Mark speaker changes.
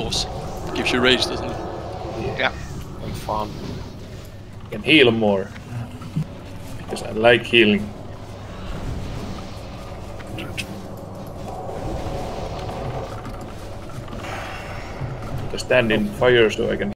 Speaker 1: course. It gives you rage, doesn't it?
Speaker 2: Yeah.
Speaker 3: And fun. You can heal more. Because I like healing. I stand in fire so I can